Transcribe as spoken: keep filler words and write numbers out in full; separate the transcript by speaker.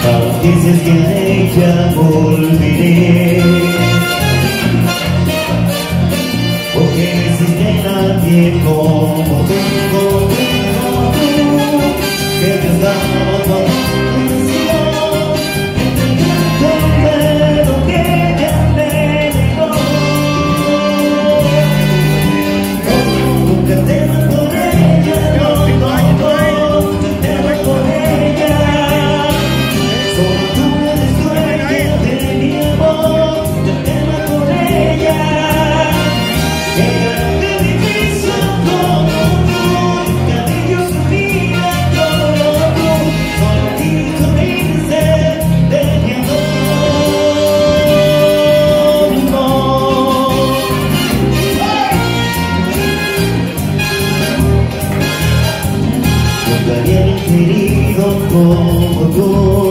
Speaker 1: aunque si es que a ella volveré, porque no existe nadie como tú, como tú, que te has dado toda tu atención, entregando lo que te negó. No, nunca te vas por ella, no, no, no, te vas por ella. Solo tú eres dueña de mi amor, yo te vas por ella. Ella te diviso como tú, nunca dijo su vida como tú, solo quiso irse de mi amor, amor. Nunca había querido como tú.